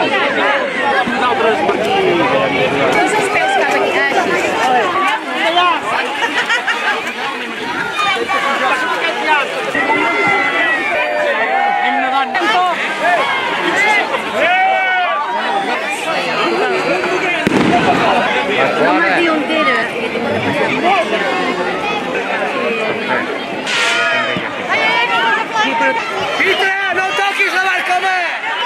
No toquis la barca, home!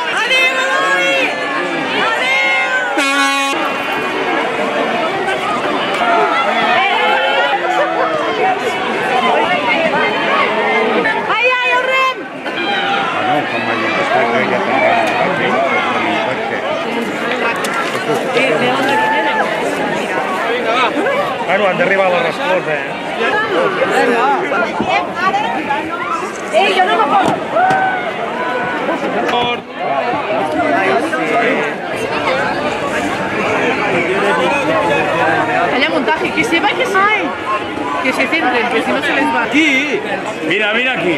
Bueno, han d'arribar a la resposta, Jo no me pot! Allá montaje, que se va, que se... Que se centren, que si no se les va. Aquí! Mira, mira aquí.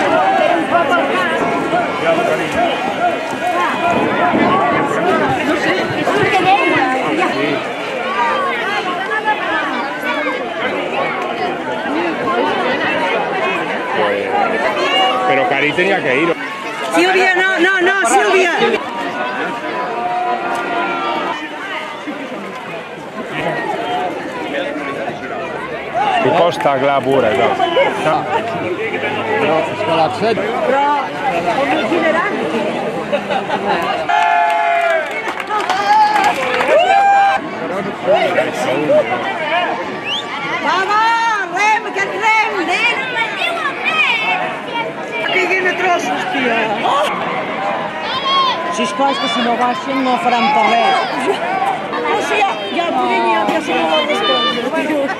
No sé, eso es que Pero Cari tenía que ir. Sílvia, no, Sílvia! I costa clar pura, no. No, és que l'accent... Però, com itinerant? Va, rem, aquest rem, nen! Caiguin a trossos, tia! Sisplau, és que si no baixen no faran per res. No sé, ja podem ir, ja sé que vol descomptar.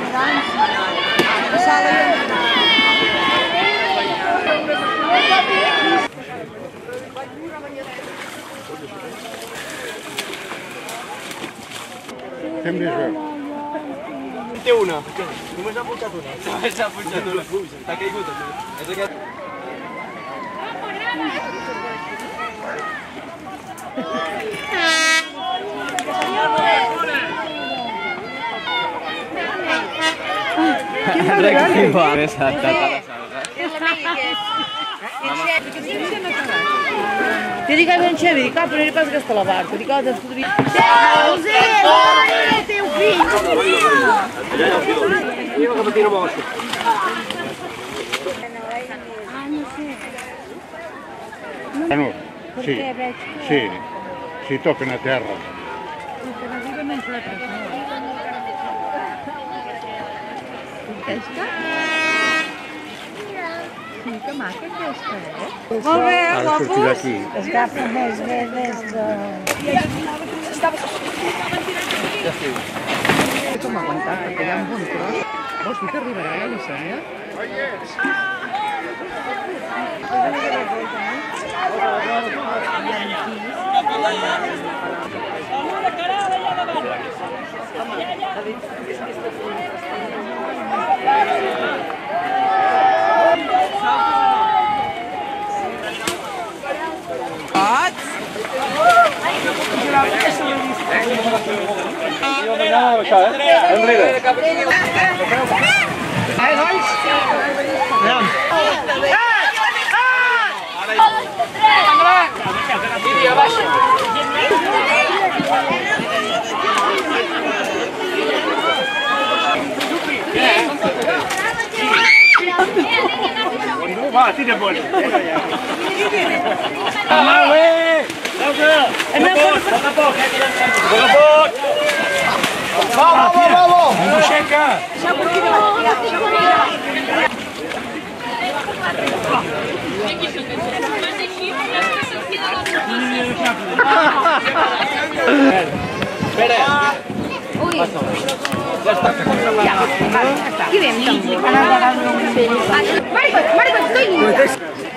Fem més veu. Té una. Només ha punxat una. Només ha punxat una. T'ha caigut. És aquest. Ti dica che non c'è, capo non ripassa che sta la parte, ricorda tutto di... Teu figlio! Io che patino vostro. Bueno, sí, toquen a terra. Que maca aquesta, eh? Molt bé, Ara sortir d'aquí. Agafa més de... Com aguantar, perquè hi ha un bon tros. Vols dir que arribarà la Licènia? Va, tira por. Vamos! Vamos, checa! Espera! Ui! Ja està. Aquí vam, Marico, estoy...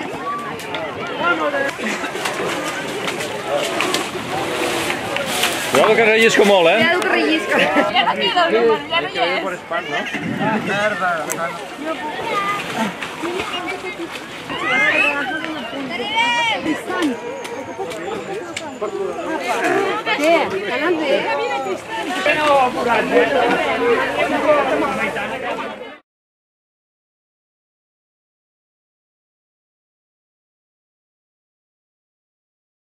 Cuidado que rellisco molt, eh? Cuidado que rellisco. Ja no queda, ja no hi és. Què? Anant bé?